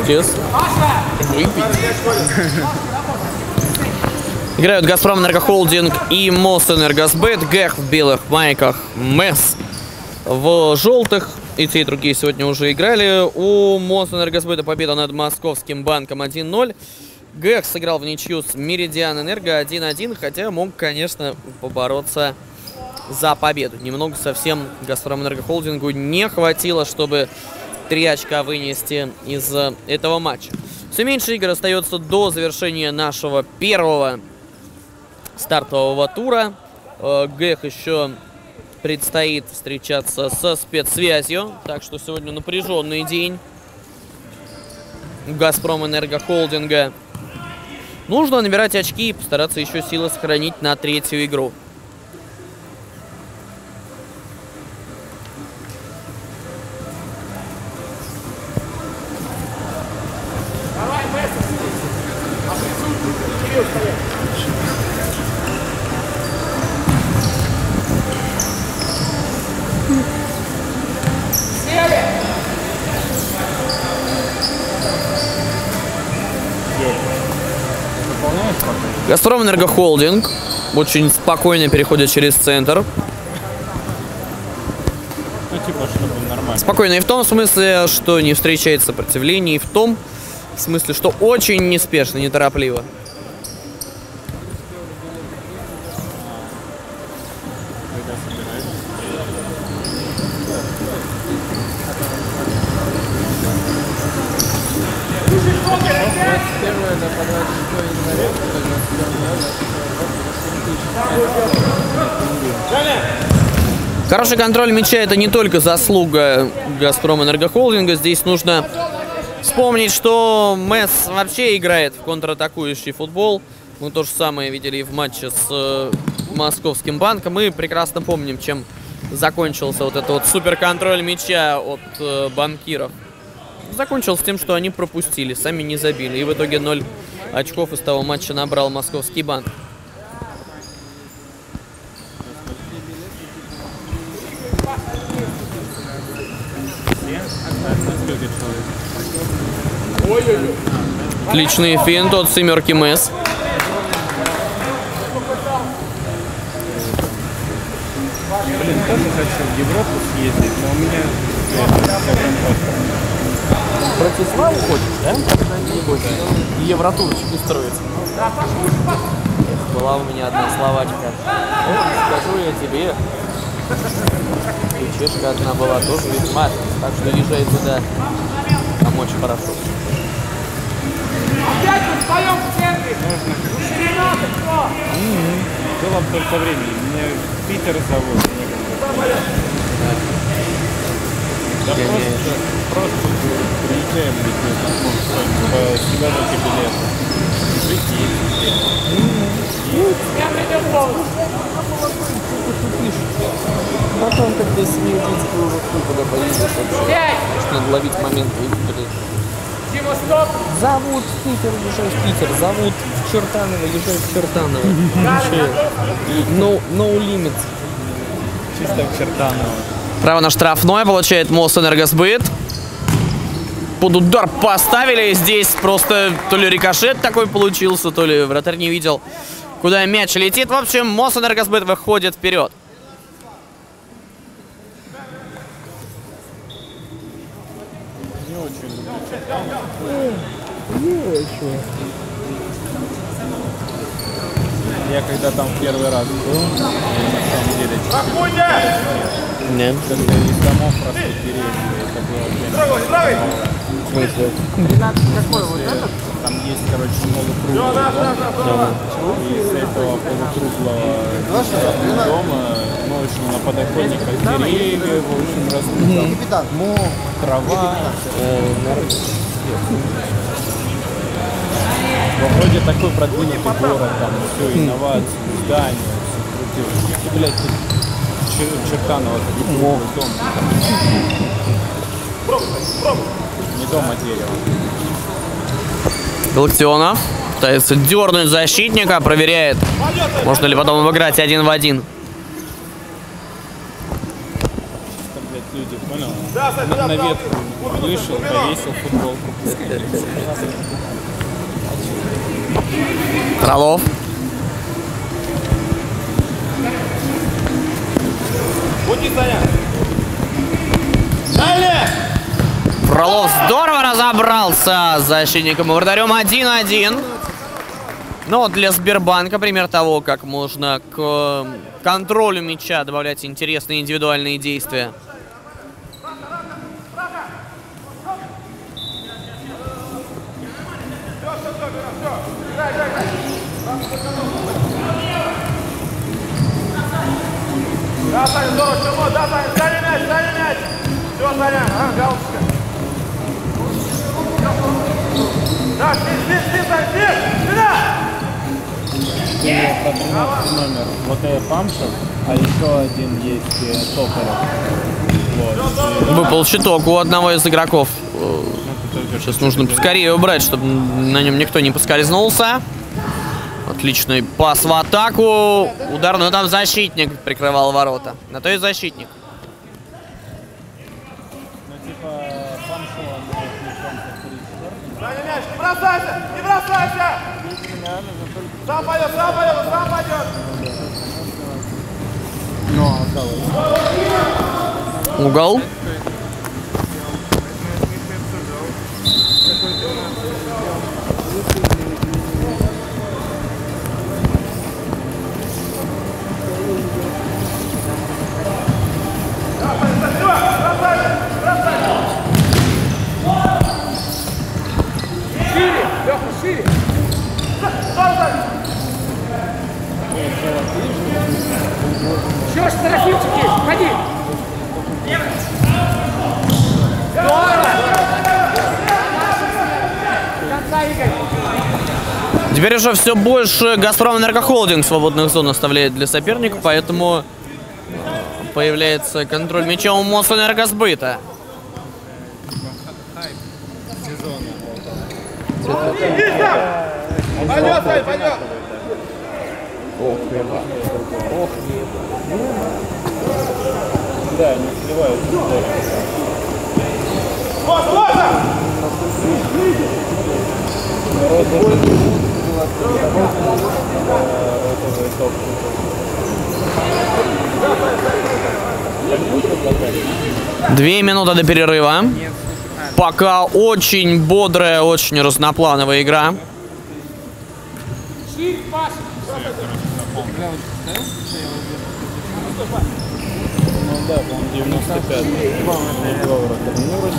естественно. Играют Газпром Энергохолдинг и Мосэнергосбет. ГЭХ в белых майках, МЭС в желтых. И те, и другие сегодня уже играли. У Мосэнергосбета победа над Московским банком 1-0. ГЭХ сыграл в ничью с Меридиан Энерго 1-1, хотя мог, конечно, побороться за победу. Немного совсем Газпром Энергохолдингу не хватило, чтобы 3 очка вынести из этого матча. Все меньше игр остается до завершения нашего первого стартового тура. ГЭХ еще предстоит встречаться со спецсвязью, так что сегодня напряженный день у Газпром Энергохолдинга. Нужно набирать очки и постараться еще силы сохранить на 3-ю игру. Газпром Энергохолдинг очень спокойно переходит через центр. Ну, типа, чтобы нормально. Спокойно и в том смысле, что не встречает сопротивления, и в том смысле, что очень неспешно, неторопливо. Хороший контроль мяча — это не только заслуга Газпром Энергохолдинга. Здесь нужно вспомнить, что МЭС вообще играет в контратакующий футбол. Мы то же самое видели и в матче с Московским банком. Мы прекрасно помним, чем закончился вот этот вот суперконтроль мяча от банкиров. Закончился тем, что они пропустили, сами не забили. И в итоге 0 очков из того матча набрал Московский банк. Отличный финт от семерки МЭС. Блин, тоже хочу в Европу съездить, но у меня... Против Славы хочешь, да? Когда-нибудь евротурчик устроить. Была у меня одна словачка. Скажу я тебе. И чешка одна была тоже весьма. Так что езжай туда. Там очень хорошо. Опять мы встаем в центре! Ширина, ты кто? Было бы только времени. Меня Питер зовут. Да просто приезжаем по сигареты билеты. Я придем в голову. Потом, когда семью детей уже куда поедешь, вообще надо ловить момент выиграть. Дима, стоп! Зовут в Питер, езжай в Питер. Зовут в Чертаново, езжай в Чертаново. No limit. Чисто в Чертаново. Право на штрафное получает Мосэнергосбет. Под удар поставили. Здесь просто то ли рикошет такой получился, то ли вратарь не видел, куда мяч летит. В общем, Мосэнергосбет выходит вперед. Не очень люблю. Я когда там первый раз был, на самом деле, Нет. когда из домов просто деревья, это было прям... В смысле? Какой вот этот? Там есть, короче, полукруглый дом, и из этого полукруглого дома, ну, в общем, на подоконниках деревья, в общем, растут там мох, трава. Вроде такой продвинутый город, там все, инновации, здания, все крутилось. И, блядь, тут Чертаново, дом. Не дом, а дерево. Галактионов пытается дернуть защитника, проверяет, можно ли потом обыграть 1 в 1. блядь, люди, понял? На ветку вышел, повесил футболку. Фролов. Фролов здорово разобрался с защитником и вратарем 1-1. Ну вот для Сбербанка пример того, как можно к контролю мяча добавлять интересные индивидуальные действия. Да, Саня, здорово, Тимур, да, Саня, Саня мяч. Все, Саня, галочка. Да, спи, Саня, сюда! Номер. Вот это Памшев, а еще один есть Токарев. Вот. Выпал щиток у одного из игроков. Сейчас нужно поскорее убрать, чтобы на нем никто не поскользнулся. Отличный пас в атаку. Удар, но там защитник прикрывал ворота. На то и защитник. Ну типа Памшева Саня, мяч, не бросайся, не бросайся! Сам пойдет, сам пойдет, сам пойдет! но отдал. Угол. Шире! Еще штрафильчик есть, ходи! Теперь уже все больше Газпром Энергохолдинг свободных зон оставляет для соперника, поэтому появляется контроль мяча у Мосэнергосбыта. Пойдет, Сань, пойдет! Да, не сливаются. Две минуты до перерыва. Пока очень бодрая, очень разноплановая игра. Ну да, по-моему, 95. Ну, вроде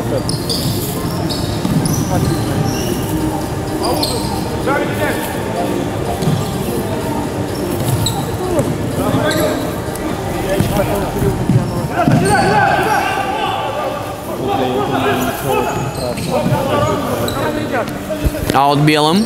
95. Аут белым.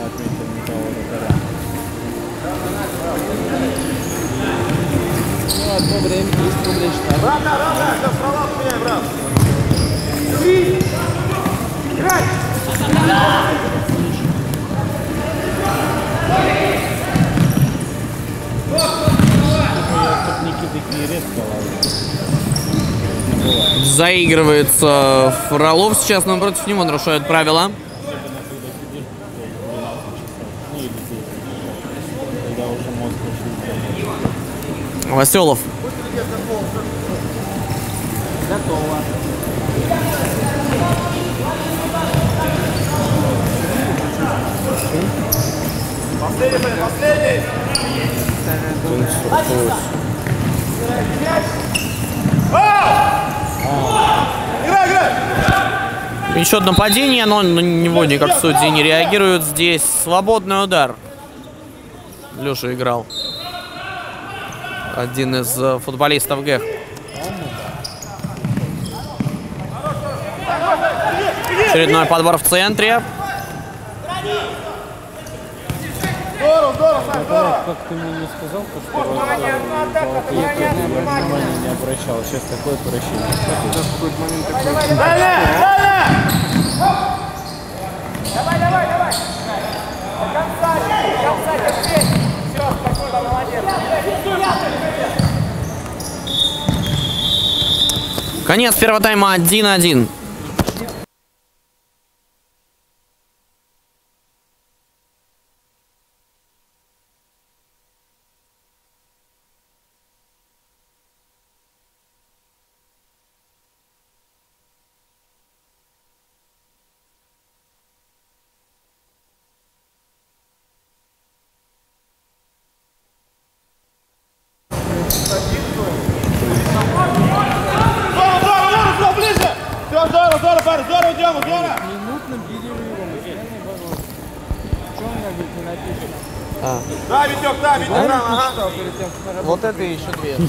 Одно время есть привлечь. Брат, сейчас пролав меняй, брат. Играй! Заигрывается Фролов сейчас, но против него нарушают правила. Василов. Готово. Последний! Играй! Еще одно падение, но на него никак судьи не реагируют. Здесь свободный удар. Леша играл. Один из футболистов ГЭХ. Очередной подбор в центре. Здорово, Сань, здорово! Как ты мне не сказал, что я внимания не обращал. Сейчас такое прощение. Давай! До конца терпеть! Все, спокойно, молодец! Конец первого тайма 1-1. Здорово, парень, здорово, Дема, здорово! Минутным перерывом. Не напишет. Да, Витек, ага. Вот это и еще две.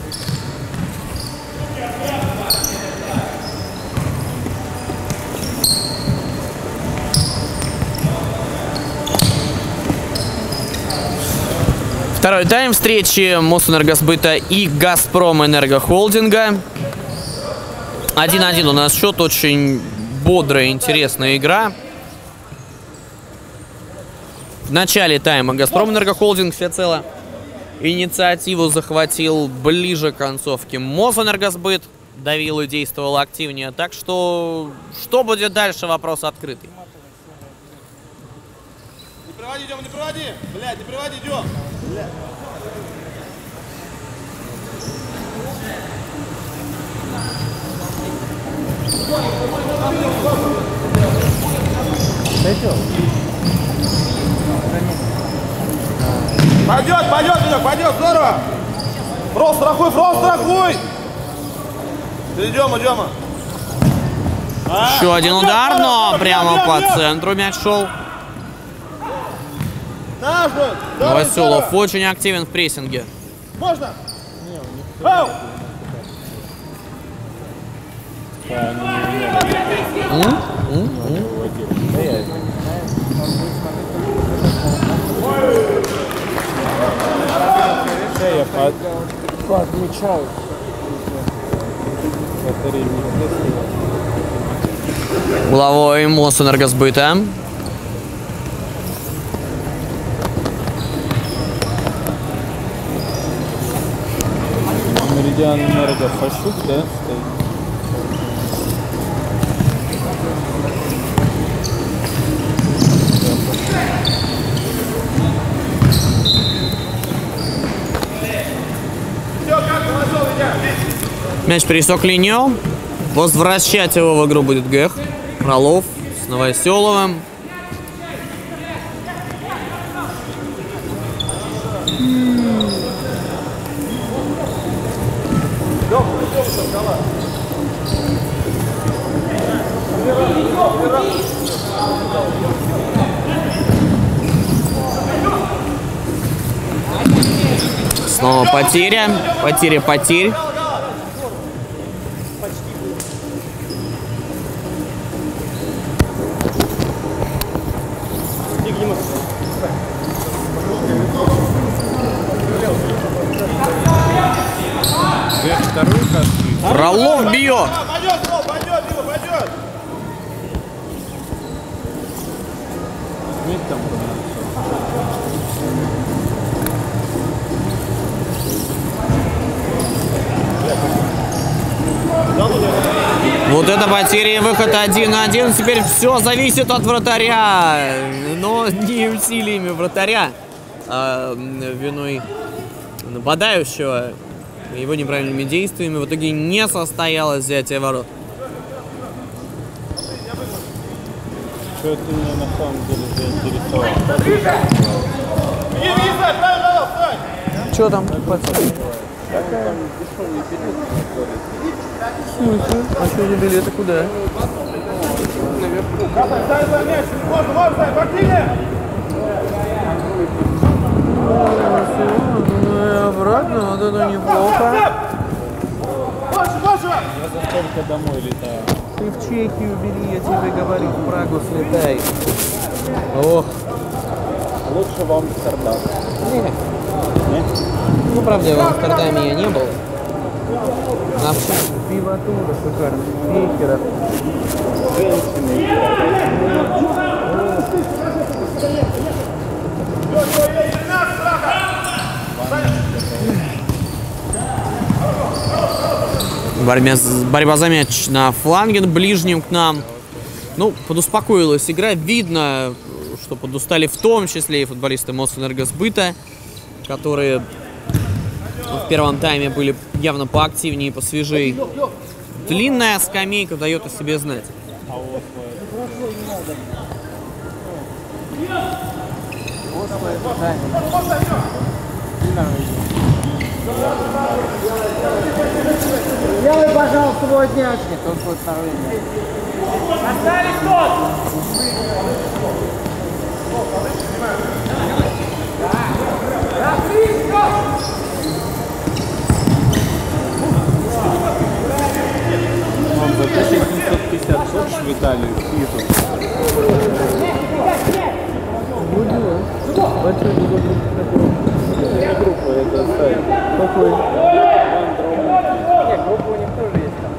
Второй тайм встречи Мосэнергосбыта и Газпром Энергохолдинга. 1-1 у нас счет, очень бодрая, интересная игра. В начале тайма Газпром Энергохолдинг всецело инициативу захватил, ближе к концовке Мосэнергосбыт давил и действовал активнее. Так что будет дальше, вопрос открытый. Не проводи, Дема, не проводи! Блядь, не проводи, Дем! Блядь. Пойдет, Витек, пойдет, здорово! Фронт страхуй! Дема. Еще один удар, но прямо по центру мяч шел. Новоселов очень активен в прессинге. Можно? Ау! Я подмечал. Главой Мосэнергосбыта. Меридиан Энерго Фашук, да, стоит? Мяч пересек линию. Возвращать его в игру будет Гех. Фролов с Новоселовым. Снова потеря. Потеря. Вторую каску. Фролов бьет. Пойдет, Дима, пойдет! Нет там. Вот это потеря и выход 1-1. Теперь все зависит от вратаря. Но не усилиями вратаря, а виной нападающего. Его неправильными действиями в итоге не состоялось взятие ворот. Что ты меня на самом деле заинтересовал? Что там? А что за билеты куда? Обратно, вот это неплохо. Я за столько домой летаю. Ты в Чехию бери, я тебе говорю, в Прагу слетай. Ох. Лучше в Амстердам. Нет. Нет? Ну, правда, в Амстердаме я не был. А вообще, пивотура шикарно. Бейкера. Борьба за мяч на фланге ближнем к нам. Ну, подуспокоилась игра. Видно, что подустали в том числе и футболисты Мосэнергосбыта, которые в первом тайме были явно поактивнее и посвежее. Длинная скамейка дает о себе знать. Сделай, пожалуйста, водняшки, только выставление. Остались тот! Он за 1750 хочешь в Италию, в Италию? Группа, это сайт. Какой? Нет, группа у них тоже есть там.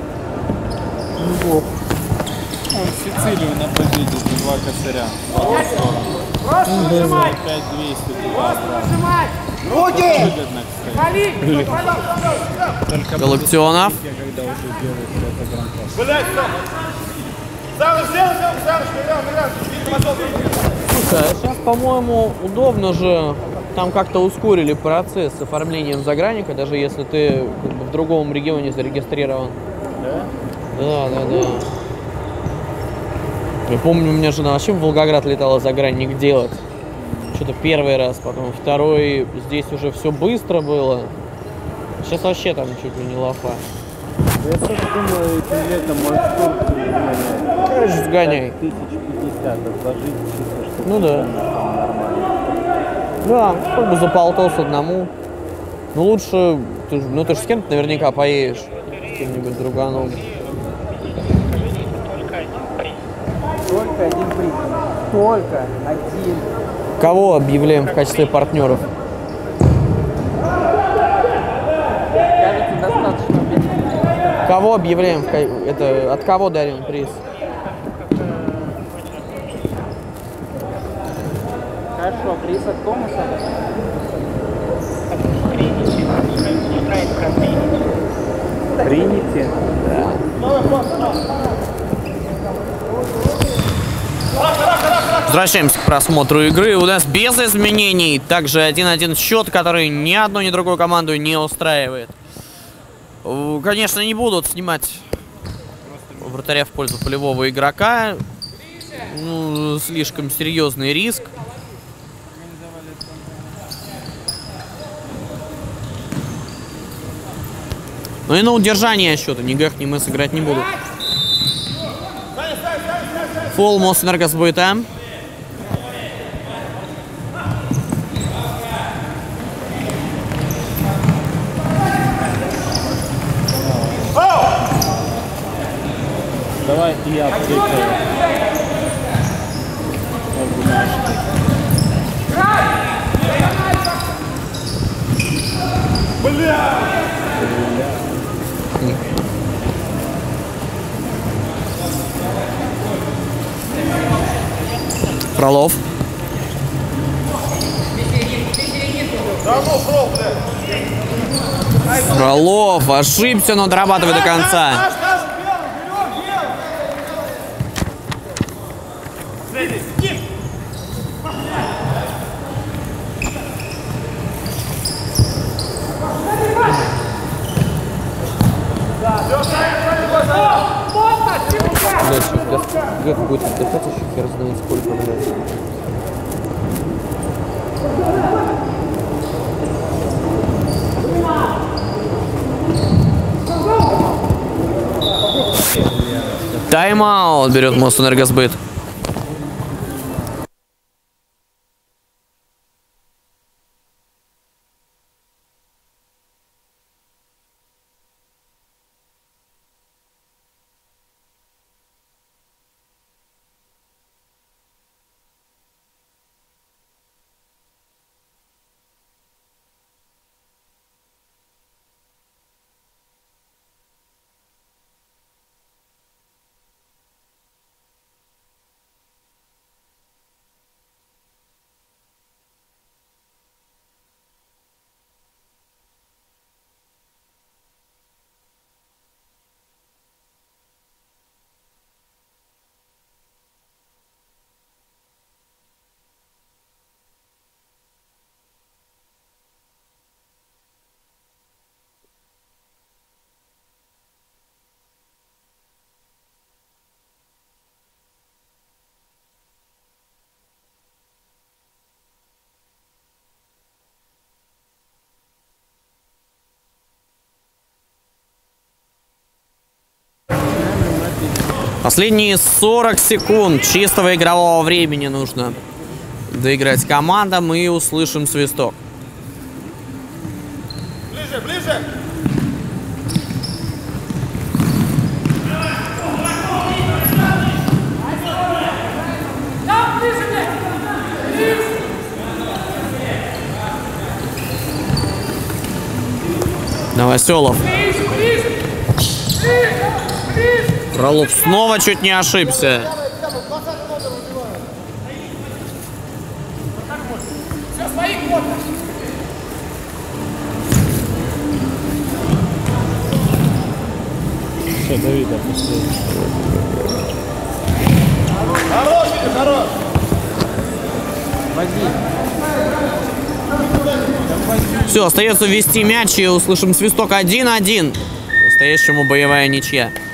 Он в Сицилию на победе за 2 косаря. Просто нажимать! 5200 Просто нажимать! Руки! выгодно, кстати. Халик! Галактионов. Когда уже делают это гран-пас. Блять, стоп! Сам сделай, Сам, Слушай, а сейчас, по-моему, удобно же. Там как-то ускорили процесс с оформлением загранника, даже если ты как бы в другом регионе зарегистрирован. Да? Да. Я помню, у меня жена вообще в Волгоград летала загранник делать. Что-то первый раз, потом второй. Здесь уже все быстро было. Сейчас вообще там чуть ли не лафа. Я тоже думаю, этим летом может в Турцию сгонять. Короче, сгоняй. 1050 отложить, чисто, чтобы Ну да. Да, как бы за полтос одному. Ну лучше, ты же с кем-то наверняка поедешь. С кем-нибудь друганом. Только один приз. Только один. Кого объявляем в качестве партнеров? Кажется, достаточно. Кого объявляем? Это от кого дарим приз? Хорошо, приз от Томаса. Тринити? Возвращаемся к просмотру игры. У нас без изменений. Также 1-1 счет, который ни одну, ни другую команду не устраивает. Конечно, не будут снимать вратаря в пользу полевого игрока. Ну, слишком серьезный риск. Ну и на удержание счета ни Гэх, ни мы сыграть не будут. Фол Мосэнергосбыта. Давай и я прыгаю. Фролов. Фролов ошибся, но дорабатывает до конца. Гэх будет отдыхать еще хер знает сколько, блядь. Тайм-аут берет Мосэнергосбыт. Последние 40 секунд чистого игрового времени нужно доиграть командам, и услышим свисток. Ближе, ближе! Новоселов. Фролов снова чуть не ошибся. Все, Давид опустил. Хорош, хорош! Все, остается ввести мяч, и услышим свисток 1-1. По-настоящему боевая ничья.